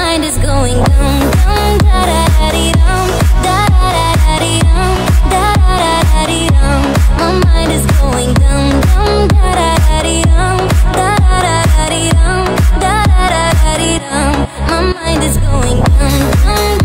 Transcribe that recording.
mind is going dum dum da da da dee dum da da da da dee dum da da da da dee dum. My mind is going dum dum da da da dee dum da da da da dee dum da da da da dee dum. My mind is going dum dum.